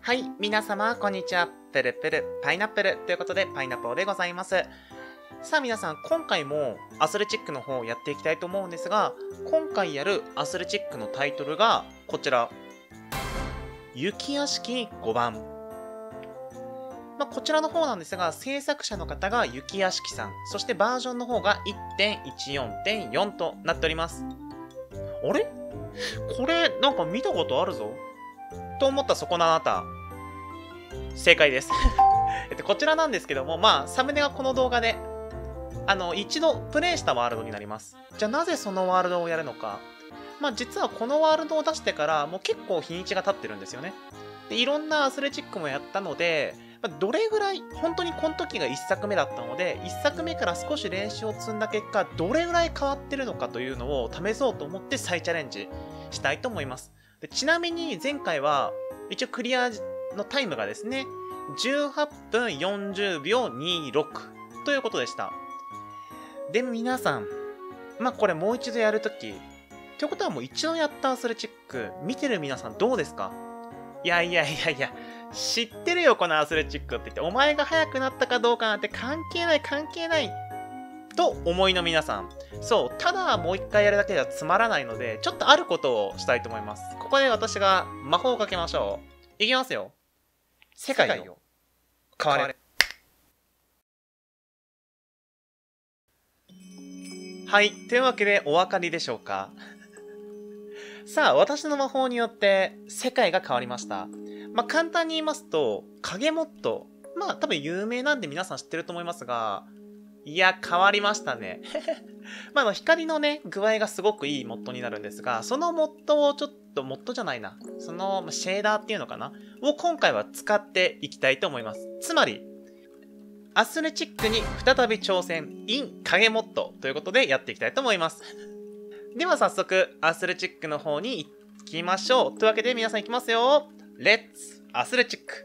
はい、皆様、こんにちは。プルプル、パイナップルということで、パイナポーでございます。さあ皆さん、今回もアスレチックの方をやっていきたいと思うんですが、今回やるアスレチックのタイトルがこちら。雪屋敷5番。こちらの方なんですが、制作者の方が雪屋敷さん、そしてバージョンの方が 1.14.4 となっております。あれこれ、なんか見たことあるぞと思ったそこのあなた。正解です。こちらなんですけども、サムネがこの動画で、一度プレイしたワールドになります。じゃあなぜそのワールドをやるのか。実はこのワールドを出してからもう結構日にちが経ってるんですよね。で、いろんなアスレチックもやったので、どれぐらい、本当にこの時が1作目だったので、1作目から少し練習を積んだ結果、どれぐらい変わってるのかというのを試そうと思って再チャレンジしたいと思います。で、ちなみに前回は、一応クリアのタイムがですね、18分40秒26ということでした。で、皆さん、これもう一度やるとき、ということはもう一度やったアスレチック、見てる皆さんどうですか？いや、知ってるよこのアスレチックって言って、お前が速くなったかどうかなんて関係ないと思いの皆さん。そう、ただもう一回やるだけではつまらないので、ちょっとあることをしたいと思います。ここで私が魔法をかけましょう。いきますよ。世界を変われ。はい。というわけでお分かりでしょうか？さあ、私の魔法によって世界が変わりました。簡単に言いますと、影モッド。多分有名なんで皆さん知ってると思いますが、いや、変わりましたね。光のね、具合がすごくいいモッドになるんですが、そのモッドをちょっと、モッドじゃないな。そのシェーダーっていうのかなを今回は使っていきたいと思います。つまり、アスレチックに再び挑戦 in 影モッドということでやっていきたいと思います。では早速、アスレチックの方に行きましょう。というわけで皆さん行きますよ。レッツアスレチック。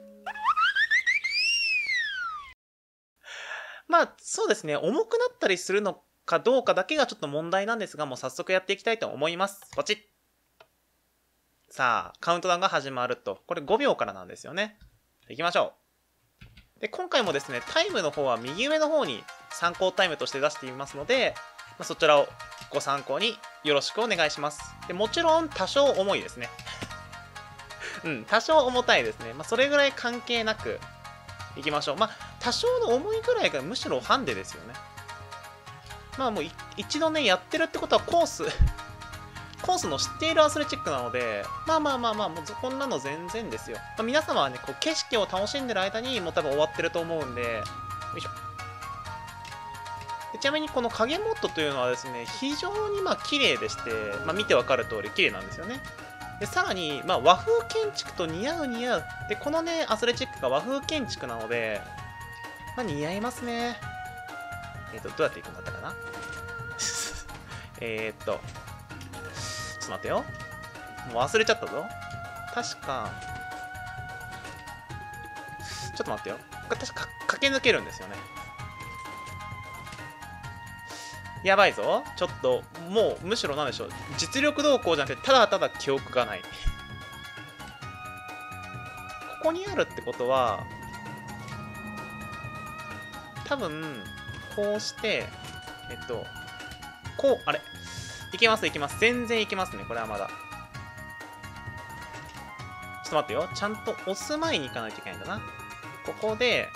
そうですね。重くなったりするのかどうかだけがちょっと問題なんですが、もう早速やっていきたいと思います。ポチッ。さあ、カウントダウンが始まると。これ5秒からなんですよね。行きましょう。で、今回もですね、タイムの方は右上の方に参考タイムとして出していますので、そちらをご参考によろしくお願いします。で、もちろん多少重いですね。多少重たいですね。それぐらい関係なくいきましょう。多少の重いぐらいがむしろハンデですよね。もう一度ね、やってるってことはコースの知っているアスレチックなので、もうこんなの全然ですよ。皆様はね、こう景色を楽しんでる間にもう多分終わってると思うんで、よいしょ。でちなみにこの影モッドというのはですね、非常に綺麗でして、見てわかる通り綺麗なんですよね。で、さらに、和風建築と似合う。で、このね、アスレチックが和風建築なので、似合いますね。どうやっていくんだったかなちょっと待ってよ。もう忘れちゃったぞ。確か、ちょっと待ってよ。確か駆け抜けるんですよね。やばいぞ。ちょっと、もう、むしろなんでしょう。実力動向じゃなくて、ただただ記憶がない。ここにあるってことは、多分、こうして、こう、あれ。いけます。全然いけますね。これはまだ。ちょっと待ってよ。ちゃんと押す前に行かないといけないんだな。ここで、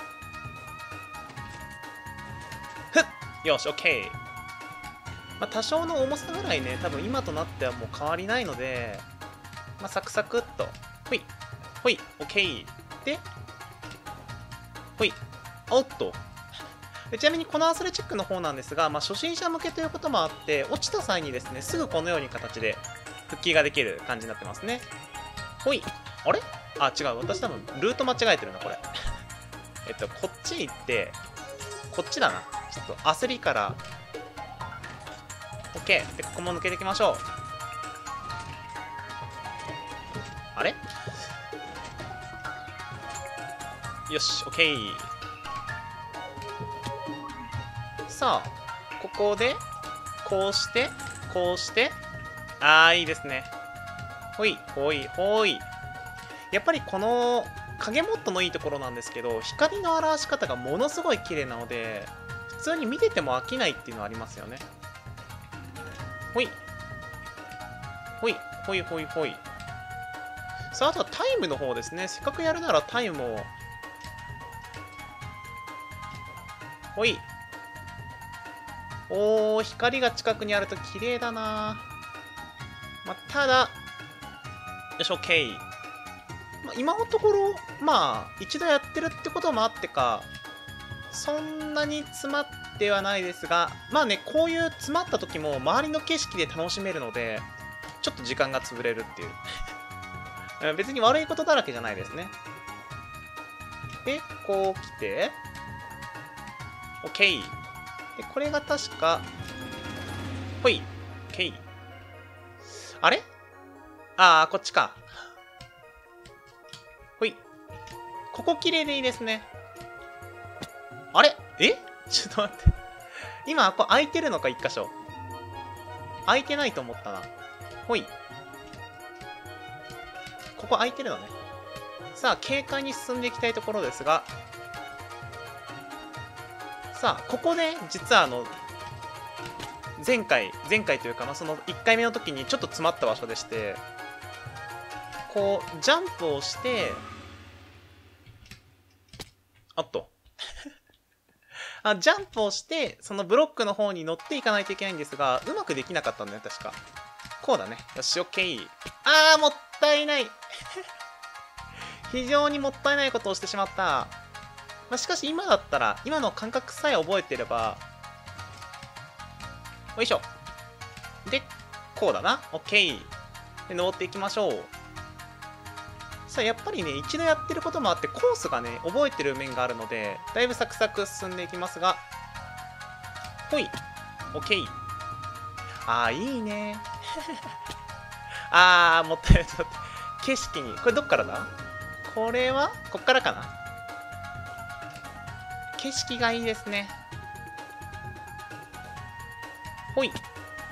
ふっよし、オッケー。多少の重さぐらいね、多分今となってはもう変わりないので、サクサクっと、ほい、オッケー。で、ほい、おっと。ちなみにこのアスレチックの方なんですが、初心者向けということもあって、落ちた際にですね、すぐこのように形で復帰ができる感じになってますね。ほい。あれ？あ、違う。私多分ルート間違えてるな、これ。こっち行って、こっちだな。ちょっと焦りから、OK。で、ここも抜けていきましょう。あれ？よし、OK。さあ、ここで、こうして、いいですね。ほい。やっぱりこの影モッドのいいところなんですけど、光の表し方がものすごい綺麗なので、普通に見てても飽きないっていうのはありますよね。ほい。ほい、ほいほいほい。さあ、あとはタイムの方ですね。せっかくやるならタイムを。ほい。おー、光が近くにあると綺麗だな。まあ、ただ、よし、OK。まあ、今のところ、まあ、一度やってるってこともあってか、そんなに詰まってはないですが、まあね、こういう詰まった時も周りの景色で楽しめるので、ちょっと時間が潰れるっていう。別に悪いことだらけじゃないですね。で、こう来て、OK。で、これが確か、ほい、OK。あれあー、こっちか。ほい。ここ綺麗でいいですね。あれちょっと待って。今、ここ空いてるのか、一箇所。空いてないと思ったな。ほい。ここ空いてるのね。さあ、軽快に進んでいきたいところですが。さあ、ここね、実は前回というか、その1回目の時にちょっと詰まった場所でして、こう、ジャンプをして、あっと。ジャンプをして、そのブロックの方に乗っていかないといけないんですが、うまくできなかったんだよ、確か。こうだね。よし、オッケー。もったいない非常にもったいないことをしてしまった。まあ、しかし今だったら、今の感覚さえ覚えてれば、よいしょ。で、こうだな。オッケー。で、登っていきましょう。さあ、やっぱりね、一度やってることもあって、コースがね、覚えてる面があるので、だいぶサクサク進んでいきますが、ほい。オッケー。いいね。もったいない。ちょっと景色に。これどっからだ？これはこっからかな？景色がいいですね。ほい。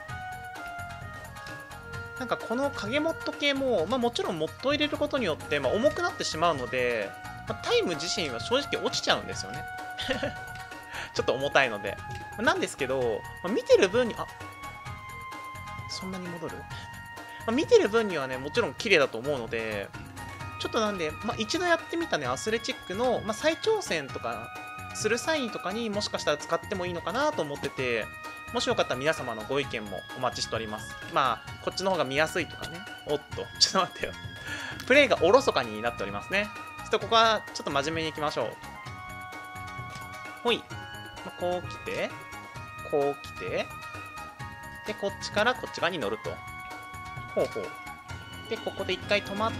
なんかこの影モッド系も、もちろんモッドを入れることによって、重くなってしまうので、タイム自身は正直落ちちゃうんですよね。ちょっと重たいので。なんですけど、見てる分に、そんなに戻る見てる分にはね、もちろん綺麗だと思うので、ちょっとなんで、一度やってみたね、アスレチックの、再挑戦とかする際とかにもしかしたら使ってもいいのかなと思ってて、もしよかったら皆様のご意見もお待ちしております。こっちの方が見やすいとかね。おっと、ちょっと待ってよ。プレイがおろそかになっておりますね。ちょっとここはちょっと真面目にいきましょう。ほい。こう来て、こう来て、で、こっちからこっち側に乗ると。ほうほう。で、ここで一回止まって、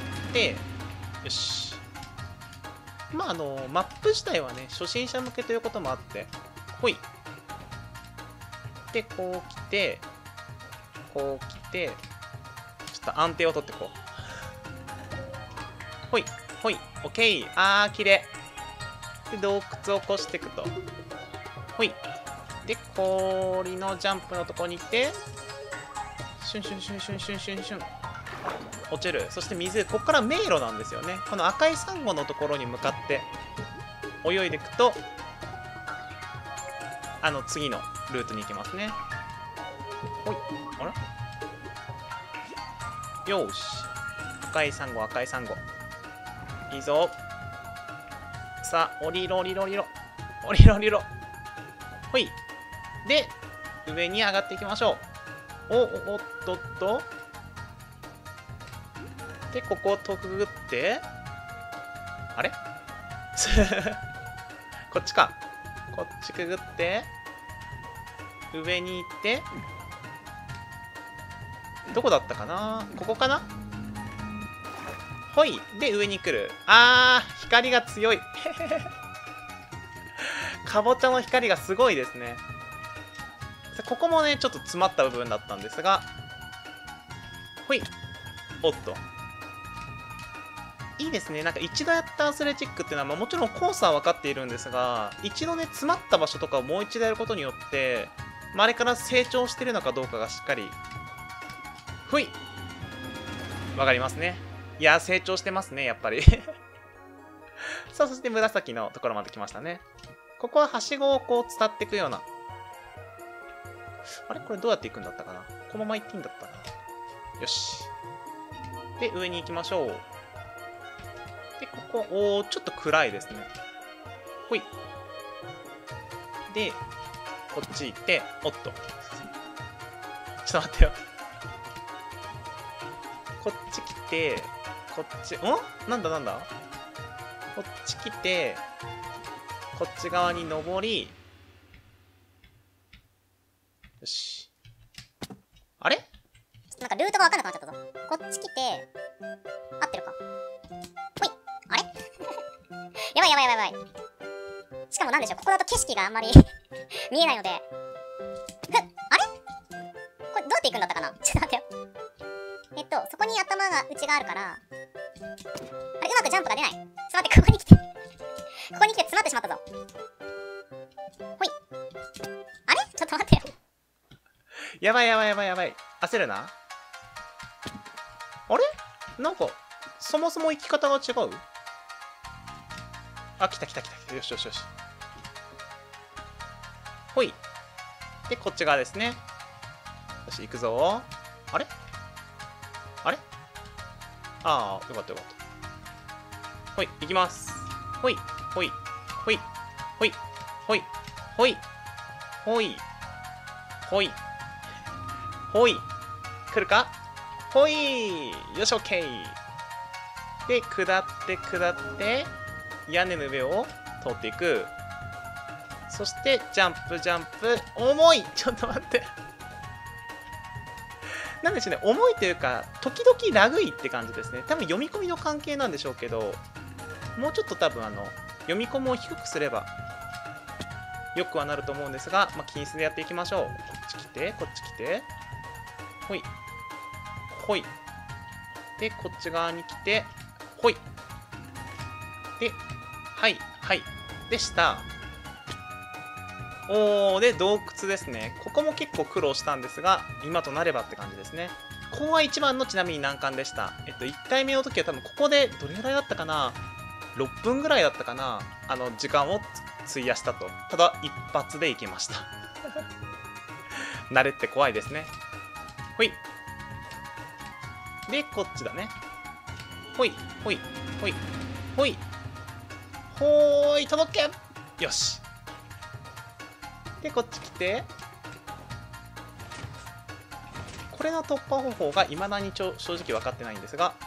よし。マップ自体はね、初心者向けということもあって、ほい。で、こう来て、こう来て、ちょっと安定を取ってこう。ほい、ほい、オッケー。綺麗。で、洞窟を起こしていくと。ほい。で、氷のジャンプのとこに行って、シュンシュンシュンシュンシュンシュンシュン。落ちる。そして水、ここから迷路なんですよね。この赤いサンゴのところに向かって泳いでいくと、次のルートに行けますね。ほい。あら？よーし。赤いサンゴ、赤いサンゴ。いいぞ。さあ、降りろ降りろ降りろ。降りろ降りろ。ほい。で、上に上がっていきましょう。おっとっと。で、ここをくぐって、あれこっちか。こっちくぐって、上に行って、どこだったかな？ここかな？ほい。で、上に来る。光が強い。かぼちゃの光がすごいですね。ここもね、ちょっと詰まった部分だったんですが、ほい。おっと。いいですね。なんか一度やったアスレチックっていうのは、もちろんコースは分かっているんですが、一度ね、詰まった場所とかをもう一度やることによって、あれから成長してるのかどうかがしっかり、ふい！わかりますね。いや、成長してますね、やっぱり。 さあ、そして紫のところまで来ましたね。ここははしごをこう伝っていくような。あれこれどうやって行くんだったかな。このまま行っていいんだったな。よし。で、上に行きましょう。で、ここ、おー、ちょっと暗いですね。ほい。で、こっち行って、おっと。ちょっと待ってよ。こっち来て、こっち、なんだなんだこっち来て、こっち側に登り、よし。あれなんかルートがわかんなくなっちゃったぞ。こっち来て、合ってるか。ほい。あれやばいやばいやばいやばい。しかもなんでしょう、ここだと景色があんまり見えないので。あれこれどうやって行くんだったかな。ちょっと待ってよ。そこに頭が内があるから、あれ、うまくジャンプが出ない。ちょっと待って、ここに来て詰まってしまったぞ。ほい。あれちょっと待ってよ。 やばいやばいやばいやばい。焦るな。あれなんか、そもそも生き方が違う？あ、来た来た来た。よしよしよし。ほい。で、こっち側ですね。よし、行くぞ。あれあれああ、よかったよかった。ほい、行きます。ほい、ほい、ほい、ほい、ほい、ほい、ほい、ほい、ほい。来るか？ほい！よし、オッケー！で、下って下って、屋根の上を通っていく。そして、ジャンプ、ジャンプ。重い！ちょっと待って。なんでしょうね、重いというか、時々ラグいって感じですね。多分読み込みの関係なんでしょうけど、もうちょっと多分読み込みを低くすれば、よくはなると思うんですが、気にせずやっていきましょう。こっち来て、こっち来て。ほい。ほい。で、こっち側に来て、ほい。で、はい、はい。で、下。で、洞窟ですね。ここも結構苦労したんですが、今となればって感じですね。ここが一番のちなみに難関でした。1回目の時は多分ここでどれぐらいだったかな ?6 分ぐらいだったかな時間を費やしたと。ただ、一発でいけました。慣れって怖いですね。ほい。で、こっちだね。ほい、ほい、ほい、ほい。ほーい、届け！よし。で、こっち来て。これの突破方法が未だに正直分かってないんですが。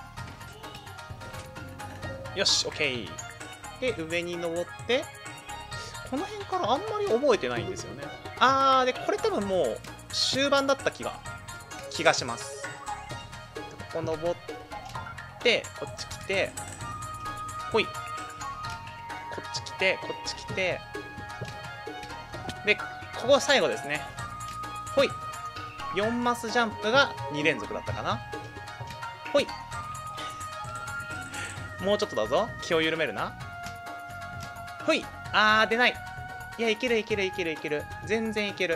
よし、OK。で、上に登って。この辺からあんまり覚えてないんですよね。で、これ多分もう終盤だった気がします。ここ登って、こっち来て、ほい。こっち来て、こっち来て、で、ここ最後ですね。ほい。4マスジャンプが2連続だったかな。ほい。もうちょっとだぞ。気を緩めるな。ほい。出ない。いや、いけるいけるいけるいける。全然いける。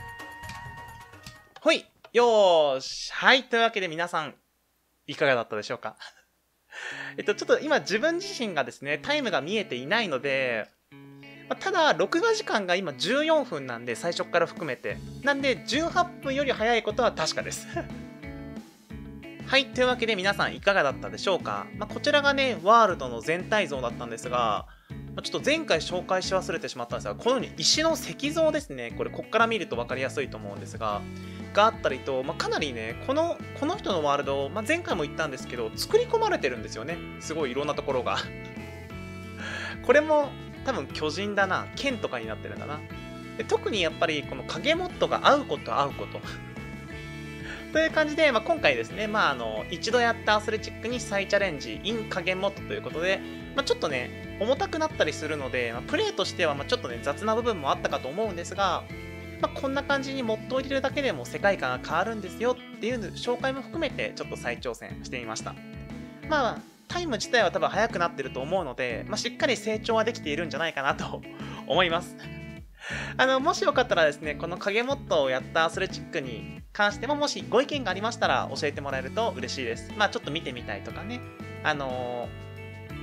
ほい。よーし。はい。というわけで皆さん、いかがだったでしょうか。ちょっと今自分自身がですね、タイムが見えていないので、ただ、録画時間が今14分なんで、最初から含めて。なんで、18分より早いことは確かです。はい、というわけで皆さんいかがだったでしょうか。こちらがね、ワールドの全体像だったんですが、ちょっと前回紹介し忘れてしまったんですが、このように石の石像ですね、これこっから見ると分かりやすいと思うんですが、があったりと、かなりね、この人のワールド、前回も言ったんですけど、作り込まれてるんですよね。すごいいろんなところが。これも、多分巨人だな。剣とかになってるんだな。で特にやっぱりこの影モッドが合うこと合うこと。という感じで、今回ですね、一度やったアスレチックに再チャレンジ in 影モッドということで、ちょっとね、重たくなったりするので、プレイとしてはちょっとね、雑な部分もあったかと思うんですが、こんな感じにモッドを入れるだけでも世界観が変わるんですよっていう紹介も含めてちょっと再挑戦してみました。タイム自体は多分速くなってると思うので、しっかり成長はできているんじゃないかなと思います。もしよかったらですね、この影モッドをやったアスレチックに関しても、もしご意見がありましたら教えてもらえると嬉しいです。ちょっと見てみたいとかね。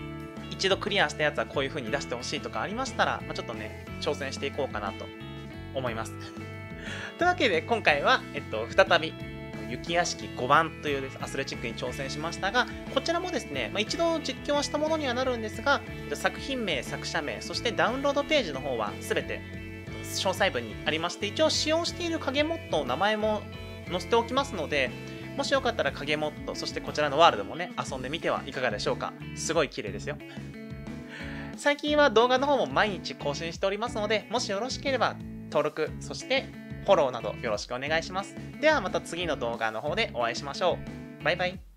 一度クリアしたやつはこういう風に出してほしいとかありましたら、ちょっとね、挑戦していこうかなと思います。というわけで、今回は、再び、雪屋敷5番というアスレチックに挑戦しましたが、こちらもですね、一度実況はしたものにはなるんですが、作品名、作者名、そしてダウンロードページの方は全て詳細文にありまして、一応使用している影モッドの名前も載せておきますので、もしよかったら影モッド、そしてこちらのワールドもね、遊んでみてはいかがでしょうか。すごい綺麗ですよ。最近は動画の方も毎日更新しておりますので、もしよろしければ登録、そしてフォローなどよろしくお願いします。ではまた次の動画の方でお会いしましょう。バイバイ。